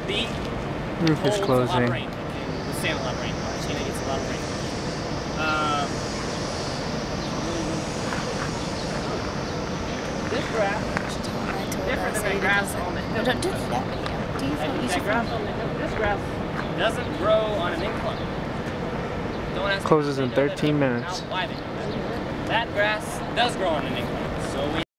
the Roof is closing. The sand a lot of rain. Argentina gets a lot of rain. This graph, different than the grass on the hill. Don't do that video. Do you think you should This grass doesn't grow on an incline. Don't ask Closes in 13 minutes. that grass does grow on an incline. So we